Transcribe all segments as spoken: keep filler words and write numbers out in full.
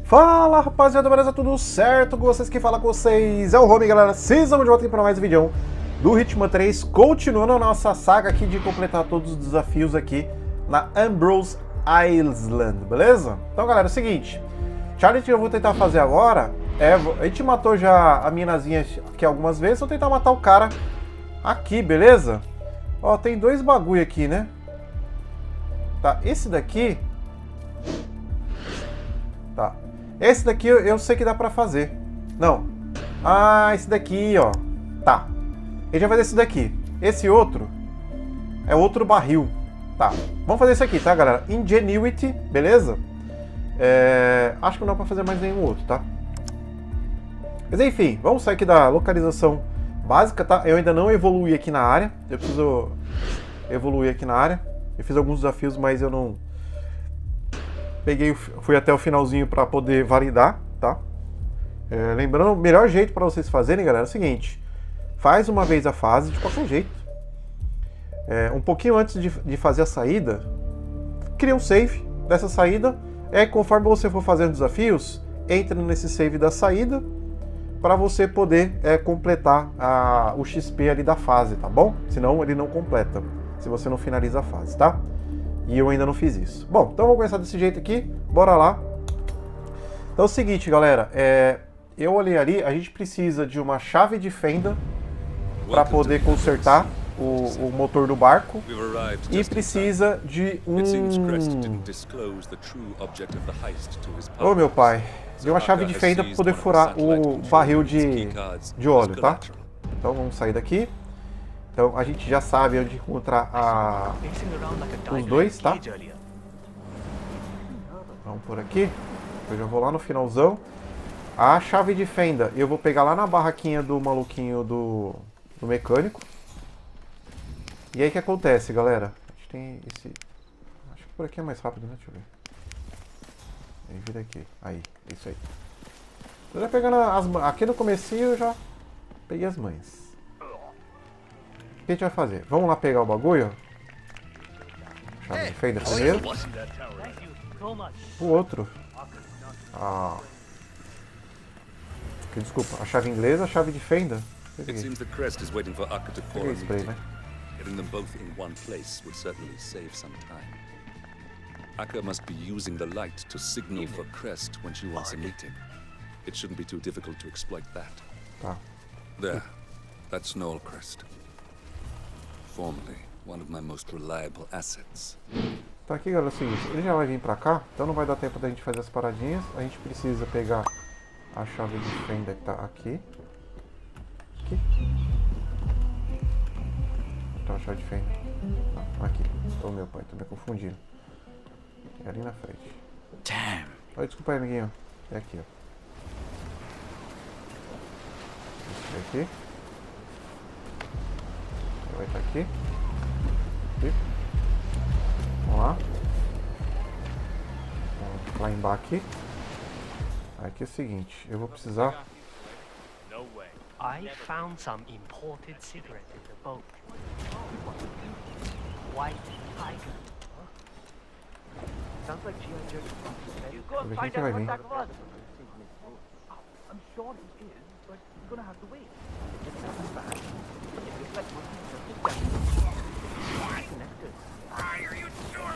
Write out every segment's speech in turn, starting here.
Fala rapaziada, beleza? Tudo certo com vocês? Quem fala com vocês é o Romy, galera. Vocês vão de volta aqui para mais um vídeo do Hitman três, continuando a nossa saga aqui de completar todos os desafios aqui na Ambrose Island, beleza? Então galera, é o seguinte, challenge que eu vou tentar fazer agora é, a gente matou já a minazinha aqui algumas vezes, vou tentar matar o cara aqui, beleza? Ó, tem dois bagulho aqui, né? Tá, esse daqui... Tá. Esse daqui eu, eu sei que dá pra fazer. Não. Ah, esse daqui, ó. Tá. A gente vai fazer esse daqui. Esse outro é outro barril. Tá. Vamos fazer esse aqui, tá, galera? Ingenuity, beleza? É... Acho que não dá pra fazer mais nenhum outro, tá? Mas enfim, vamos sair aqui da localização básica, tá? Eu ainda não evoluí aqui na área. Eu preciso evoluir aqui na área. Eu fiz alguns desafios, mas eu não... Peguei, fui até o finalzinho para poder validar, tá? É, lembrando, o melhor jeito para vocês fazerem, galera, é o seguinte: faz uma vez a fase de qualquer jeito. É, um pouquinho antes de, de fazer a saída, cria um save dessa saída. É conforme você for fazendo desafios, entra nesse save da saída para você poder é, completar a, o X P ali da fase, tá bom? Senão ele não completa, se você não finaliza a fase, tá? E eu ainda não fiz isso. Bom, então vamos começar desse jeito aqui. Bora lá. Então é o seguinte, galera. É, eu olhei ali, a gente precisa de uma chave de fenda para poder consertar o, o motor do barco. E precisa de um... Oh, meu pai. De uma chave de fenda para poder furar o barril de, de óleo, tá? Então vamos sair daqui. Então a gente já sabe onde encontrar a... os dois, tá? Vamos por aqui. Eu já vou lá no finalzão. A chave de fenda eu vou pegar lá na barraquinha do maluquinho do, do mecânico. E aí o que acontece, galera? A gente tem esse... Acho que por aqui é mais rápido, né? Deixa eu ver. Aí vira aqui. Aí, isso aí. Eu já pegando as... Aqui no comecinho eu já peguei as mães. O que a gente vai fazer? Vamos lá pegar o bagulho. Chave de fenda primeiro. O outro. Ah. Desculpa, a chave inglesa, a chave de fenda. Peguei spray, né? Getting them both in one place would certainly save some time. Akka must be using the light to signal for Crest when she wants a meeting. It shouldn't be too difficult to exploit that. Tá. There. That's Noel Crest. Formerly one of my most reliable assets. Tá aqui, galera, é o seguinte, ele já vai vir pra cá, então não vai dar tempo da gente fazer as paradinhas. A gente precisa pegar a chave de fenda que tá aqui. Aqui. Tá a chave de fenda. Não, aqui. Ô meu pai, tô me confundindo. É ali na frente. Damn. Oi, desculpa aí, amiguinho. É aqui, ó. Esse aqui. Vai estar aqui. Aqui. Vamos lá. Vamos lá embaixo aqui. Aqui é o seguinte, eu vou precisar... I found some imported cigarette in the boat. White tiger. Sounds like G I Joe. You go and find out what that was. I'm sure he is, but you're gonna have to wait. It's not bad. Are you sure?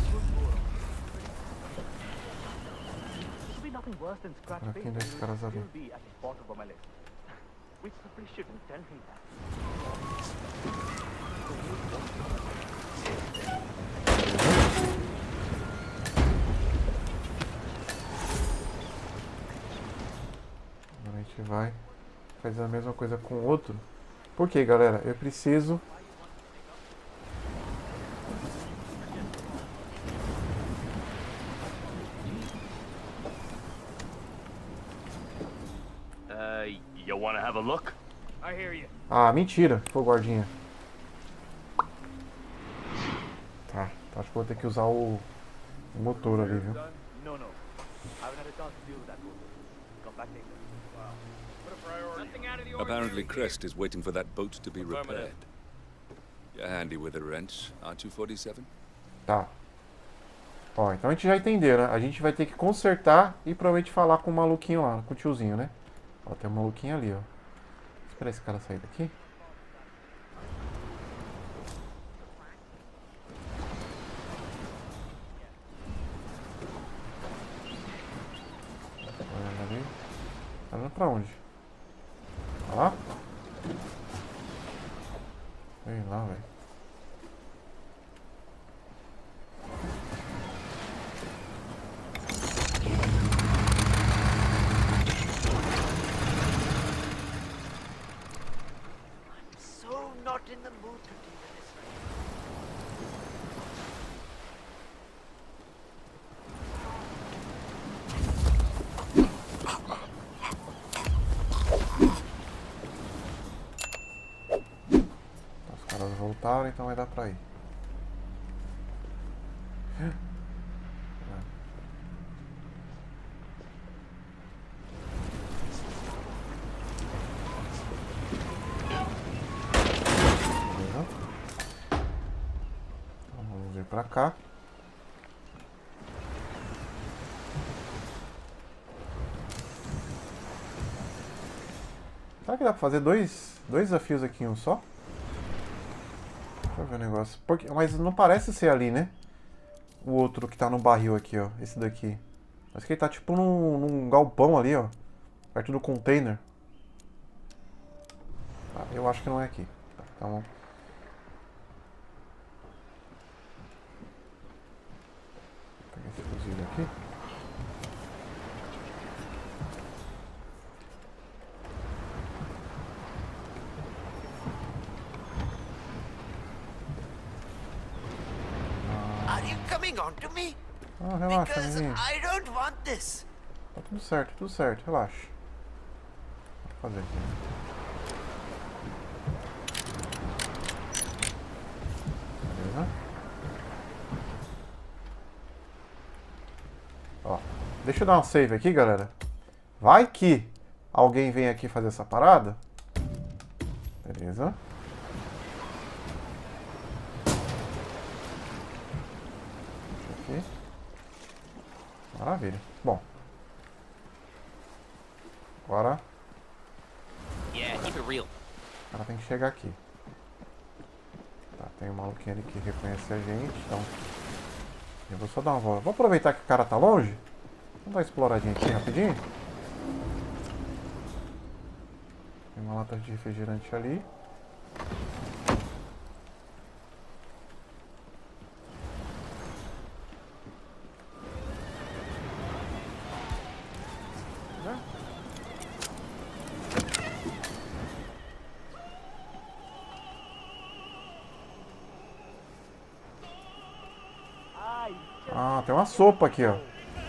Should be nothing worse than scratch Aqui dois caras ali. be at the bottom of my list. We simply shouldn't tell him that. Agora a gente vai fazer a mesma coisa com o outro. Por quê, galera? Eu preciso... Uh, you wanna have a look? I hear you. Ah, mentira. Pô, guardinha. Tá, acho que vou ter que usar o, o motor ali, viu? No, no. I haven't had a chance to deal with that one. Come back later. Apparently Crest is waiting for that boat to be repaired. You're handy with a wrench, aren't you, forty-seven? Tá. Ó, então a gente já entendeu, né? A gente vai ter que consertar e provavelmente falar com o maluquinho lá, com o tiozinho, né? Ó, tem um maluquinho ali, ó. Espera esse cara sair daqui. Olha ali. Tá indo pra onde? Tá lá? Vem lá, velho. So not in the mood to deal with this right Os caras voltaram, então vai dar pra ir. Beleza. Então vamos vir pra cá. Será que dá pra fazer dois, dois desafios aqui em um só? Deixa eu ver o negócio. Porque, mas não parece ser ali, né? O outro que tá no barril aqui, ó. Esse daqui. Parece que ele tá tipo num, num galpão ali, ó. Perto do container. Ah, eu acho que não é aqui. Tá, então... Vou pegar esse fuzil aqui. Are you coming on to me? Ah, relaxa, Because menino. I don't want this. Tá tudo certo, tudo certo, relaxa. Vou fazer aqui. Beleza? Ó, deixa eu dar um save aqui, galera. Vai que alguém vem aqui fazer essa parada. Beleza. Deixa aqui. Maravilha. Bom. Agora Yeah, keep it real. o cara tem que chegar aqui. Tá, tem um maluquinho ali que reconhece a gente, então eu vou só dar uma volta. Vou aproveitar que o cara tá longe. Vamos dar uma exploradinha aqui rapidinho. Tem uma lata de refrigerante ali. Ah, tem uma sopa aqui, ó.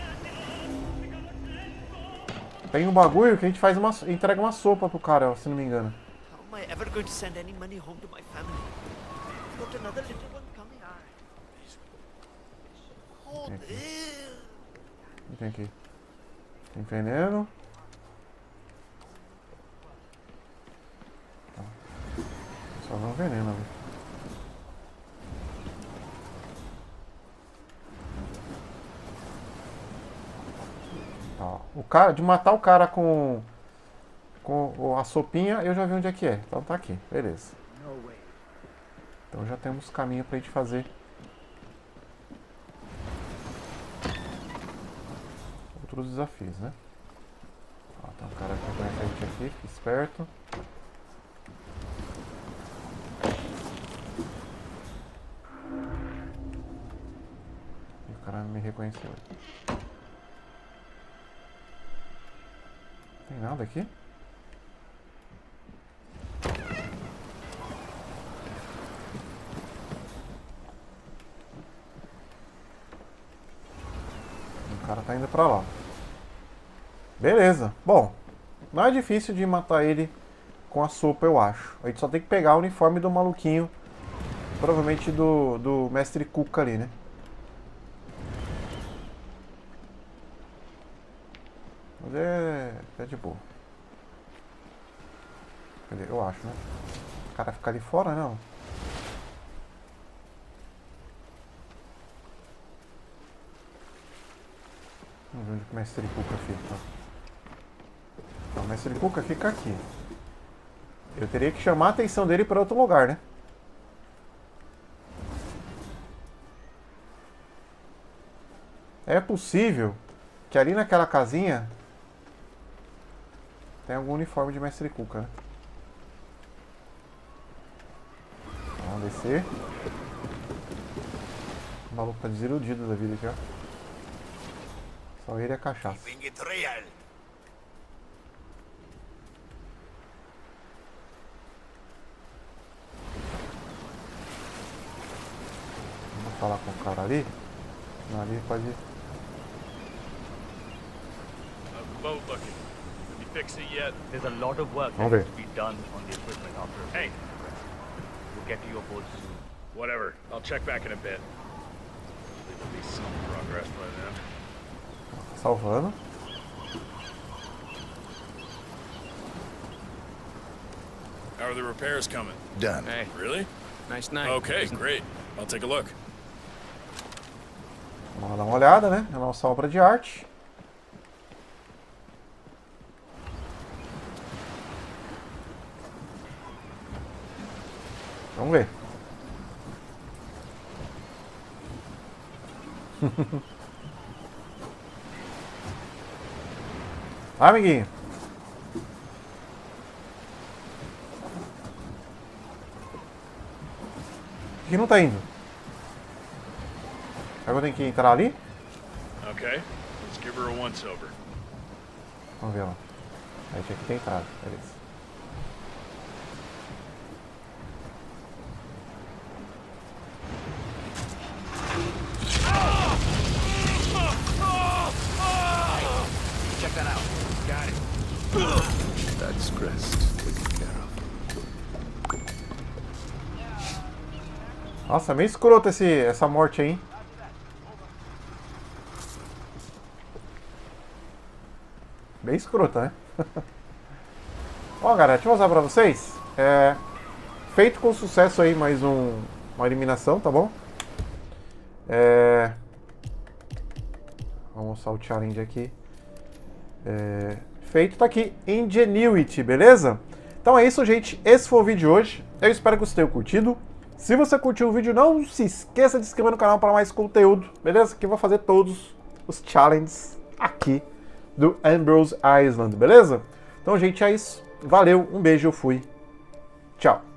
Tem um bagulho que a gente faz uma, entrega uma sopa pro cara, ó, se não me engano. How am I ever going to send any money home to my family? Got another little one coming. Oh, Thank you. ew. O que tem aqui? Tem veneno. Tá. Só não veneno ali. Ó, o cara, de matar o cara com, com a sopinha, eu já vi onde é que é. Então tá aqui, beleza. No way. Então já temos caminho pra gente fazer outros desafios, né? Ó, tem um cara que conhece a gente aqui, fica esperto. E o cara me reconheceu. Tem nada aqui? O cara tá indo pra lá. Beleza. Bom, não é difícil de matar ele com a sopa, eu acho. A gente só tem que pegar o uniforme do maluquinho. Provavelmente do, do mestre Cuca ali, né? Mas é, é de boa. Cadê? Eu acho, né? O cara fica ali fora, não. Vamos ver onde o Mestre Cuca fica. Então, o Mestre Cuca fica aqui. Eu teria que chamar a atenção dele para outro lugar, né? É possível que ali naquela casinha tem algum uniforme de Mestre Cuca, né? Vamos descer. O maluco tá desiludido da vida aqui, ó. Só ele é cachaça. Vamos falar com o cara ali. Não, ali pode ir. Boat looking. Have you fixed it yet? There's a lot of work that Okay. needs to be done on the equipment after. Hey, We'll get to your boat soon. whatever. I'll check back in a bit. Hopefully there'll be some progress by then. Salvando. How are the repairs coming? Done. Hey, Really? nice night. Okay, great. I'll take a look. Vamos dar uma olhada, né? É a nossa obra de arte. Vamos ver. Vai, amiguinho. Por que não tá indo? Agora tem que entrar ali? Okay, let's give her a once-over. Vamos ver lá. Aí tinha que ter entrado, beleza. Check that out. Got it. That's Crest taken care of. Nossa, meio escroto esse, essa morte aí, hein? Bem escrota, né? Ó, galera, deixa eu mostrar pra vocês. É, feito com sucesso aí mais um, uma eliminação, tá bom? É, vamos mostrar o challenge aqui. É, feito, tá aqui, Ingenuity, beleza? Então é isso, gente. Esse foi o vídeo de hoje. Eu espero que vocês tenham curtido. Se você curtiu o vídeo, não se esqueça de se inscrever no canal para mais conteúdo, beleza? Que eu vou fazer todos os challenges aqui do Ambrose Island, beleza? Então, gente, é isso. Valeu, um beijo, eu fui. Tchau.